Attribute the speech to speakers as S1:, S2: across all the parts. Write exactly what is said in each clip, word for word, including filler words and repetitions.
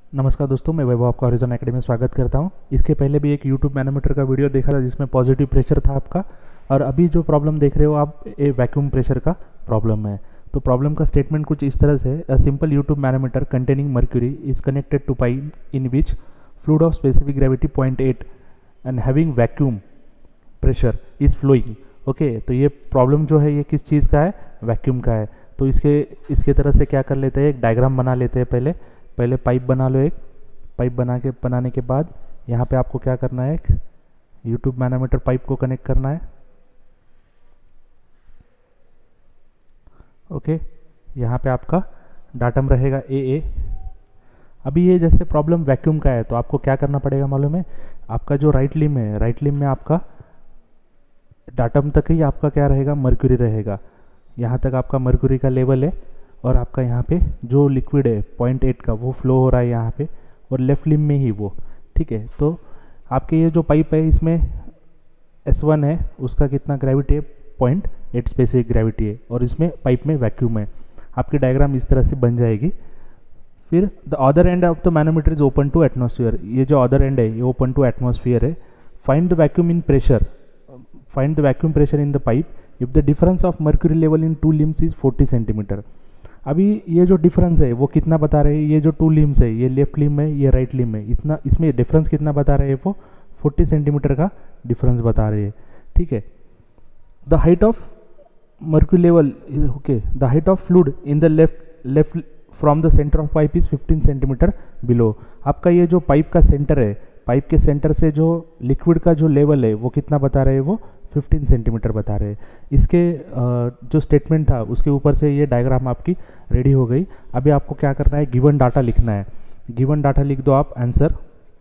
S1: नमस्कार दोस्तों, मैं वैभव आपका हॉरिजॉन एकेडमी में स्वागत करता हूं। इसके पहले भी एक यूट्यूब मैनोमीटर का वीडियो देखा था जिसमें पॉजिटिव प्रेशर था आपका, और अभी जो प्रॉब्लम देख रहे हो आप ये वैक्यूम प्रेशर का प्रॉब्लम है। तो प्रॉब्लम का स्टेटमेंट कुछ इस तरह से, a simple U tube manometer containing mercury is connected to pipe in which fluid of specific gravity point eight end having vacuum pressure is flowing. Okay, तो ये प्रॉब्लम जो है ये किस चीज़ का है? वैक्यूम का है। तो इसके इसके तरह से क्या कर लेते हैं, एक डायग्राम बना लेते हैं। पहले पहले पाइप बना लो, एक पाइप बना के बनाने के बाद यहाँ पे आपको क्या करना है, एक यूट्यूब मैनोमीटर पाइप को कनेक्ट करना है। ओके, यहाँ पे आपका डाटम रहेगा ए ए। अभी ये जैसे प्रॉब्लम वैक्यूम का है तो आपको क्या करना पड़ेगा मालूम है? आपका जो राइट लिम है, राइट लिम में आपका डाटम तक ही आपका क्या रहेगा, मर्क्यूरी रहेगा। यहाँ तक आपका मर्क्यूरी का लेवल है, और आपका यहाँ पे जो लिक्विड है पॉइंट एट का वो फ्लो हो रहा है यहाँ पे, और लेफ्ट लिम में ही वो। ठीक है, तो आपके ये जो पाइप है इसमें एस वन है, उसका कितना ग्रेविटी है? पॉइंट एट स्पेसिफिक ग्रेविटी है, और इसमें पाइप में वैक्यूम है। आपकी डायग्राम इस तरह से बन जाएगी। फिर the other end of the manometer is open to atmosphere. ये जो अदर एंड है ये ओपन टू एटमॉस्फेयर है। Find the vacuum in pressure, find the vacuum pressure in the pipe if the difference of mercury level in two limbs is forty centimetre. अभी ये जो difference है वो कितना बता रहे हैं? ये जो टू लिम्स है, ये लेफ्ट लिम है, ये राइट लिम है, इतना इसमें डिफरेंस कितना बता रहे हैं? वो फोर्टी सेंटीमीटर का डिफरेंस बता रहे हैं। ठीक है, the height of mercury level, okay, the height of fluid in the left left from the centre of pipe is fifteen centimetre below. आपका ये जो पाइप का सेंटर है, पाइप के सेंटर से जो लिक्विड का जो लेवल है वो कितना बता रहे हैं? वो फिफ्टीन सेंटीमीटर बता रहे हैं। इसके जो स्टेटमेंट था उसके ऊपर से ये डायग्राम आपकी रेडी हो गई। अभी आपको क्या करना है, गिवन डाटा लिखना है। गिवन डाटा लिख दो आप, आंसर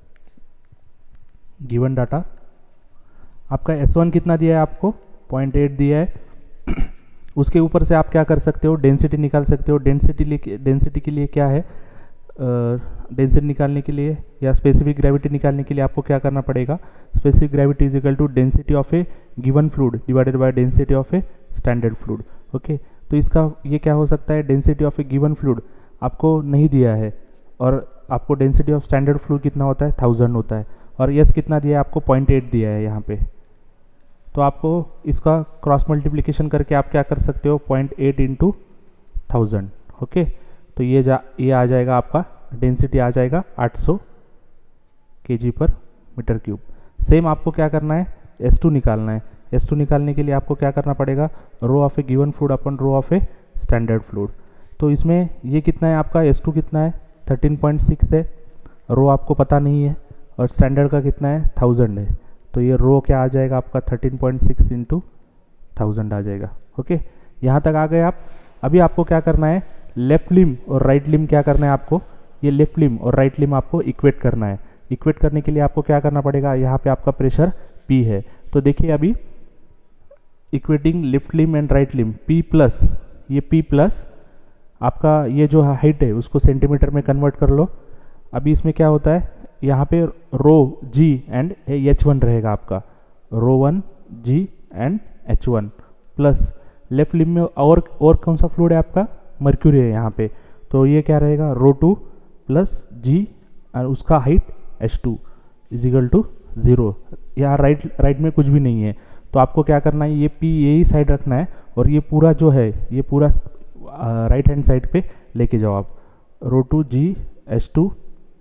S1: गिवन डाटा। आपका एस वन कितना दिया है? आपको पॉइंट एट दिया है। उसके ऊपर से आप क्या कर सकते हो, डेंसिटी निकाल सकते हो। डेंसिटी डेंसिटी के लिए क्या है, डेंसिटी uh, निकालने के लिए या स्पेसिफिक ग्रेविटी निकालने के लिए आपको क्या करना पड़ेगा? Specific gravity is equal to density of a given fluid divided by density of a standard fluid. Okay, तो इसका ये क्या हो सकता है? Density of a given fluid आपको नहीं दिया है, और आपको डेंसिटी ऑफ स्टैंडर्ड फ्लूइड कितना होता है? थाउजेंड होता है, और यस कितना दिया है? आपको पॉइंट एट दिया है यहाँ पे। तो आपको इसका क्रॉस मल्टीप्लीकेशन करके आप क्या कर सकते हो? Point eight into thousand. Okay, तो ये जा ये आ जाएगा आपका डेंसिटी आ जाएगा आठ सौ केजी पर मीटर क्यूब। सेम आपको क्या करना है? एस टू निकालना है। एस टू निकालने के लिए आपको क्या करना पड़ेगा? Rho of a given fluid upon rho of a standard fluid. तो इसमें ये कितना है आपका? एस टू कितना है? थर्टीन पॉइंट सिक्स है। रो आपको पता नहीं है, और स्टैंडर्ड का कितना है? थाउजेंड है। तो ये रो क्या आ जाएगा आपका? Thirteen point six into thousand आ जाएगा। ओके, यहाँ तक आ गए आप। अभी आपको क्या करना है? लेफ्ट लिम और राइट लिम क्या करना है आपको? ये लेफ्ट लिम और राइट लिम आपको इक्वेट करना है। इक्वेट करने के लिए आपको क्या करना पड़ेगा? यहाँ पे आपका प्रेशर P है। तो देखिए अभी equating left limb and right limb, P plus, ये P प्लस आपका ये जो हाइट है उसको सेंटीमीटर में कन्वर्ट कर लो। अभी इसमें क्या होता है, यहाँ पे rho G and h one रहेगा आपका, rho one G and h one plus left limb में और और कौन सा फ्लूइड है आपका? मर्क्यूरी है यहाँ पे। तो ये क्या रहेगा? रो टू प्लस जी और उसका height h two is equal to zero. यहाँ राइट राइट में कुछ भी नहीं है, तो आपको क्या करना है? ये पी यही साइड रखना है, और ये पूरा जो है ये पूरा राइट हैंड साइड पे लेके जाओ आप। Rho two g h two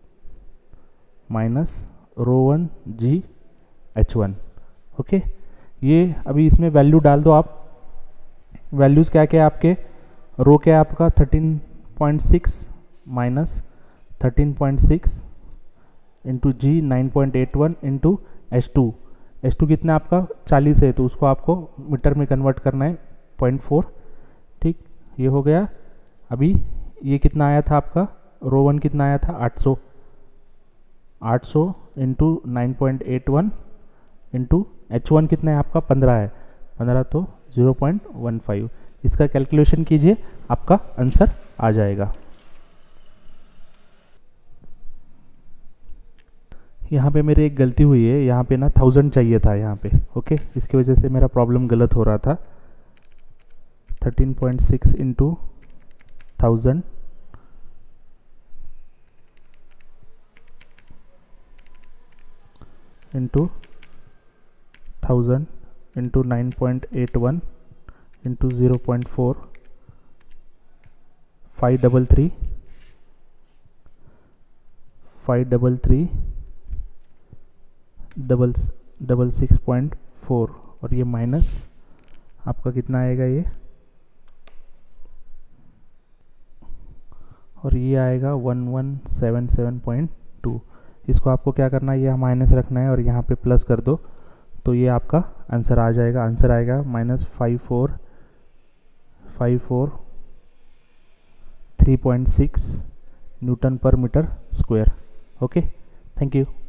S1: minus rho one g h one. Okay, ये अभी इसमें वैल्यू डाल दो आप। वैल्यूज़ क्या क्या है आपके? रो क्या है आपका? Thirteen point six minus thirteen point six into g nine point eight one into h two. H two कितना आपका? चालीस है, तो उसको आपको मीटर में कन्वर्ट करना है, पॉइंट फोर। ठीक, ये हो गया। अभी ये कितना आया था आपका? रो वन कितना आया था? आठ सौ। आठ सौ into nine point eight one into h one कितना है आपका? पंद्रह है। पंद्रह तो ज़ीरो पॉइंट वन फाइव। इसका कैलकुलेशन कीजिए, आपका आंसर आ जाएगा। यहाँ पे मेरी एक गलती हुई है, यहाँ पे ना थाउजेंड चाहिए था यहाँ पे। ओके, इसकी वजह से मेरा प्रॉब्लम गलत हो रहा था। Thirteen point six into thousand into thousand into nine point eight one into zero point four, five double three five double three double double six point four, और ये माइनस आपका कितना आएगा ये, और ये आएगा one one seven seven point two. इसको आपको क्या करना है, ये माइनस रखना है और यहाँ पे प्लस कर दो, तो ये आपका आंसर आ जाएगा। आंसर आएगा minus five four five four three point six newton per metre square. Okay, thank you.